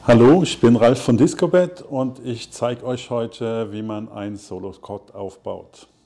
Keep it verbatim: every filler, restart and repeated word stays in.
Hallo, ich bin Ralf von Discobet und ich zeige euch heute, wie man ein Solo-Quad aufbaut.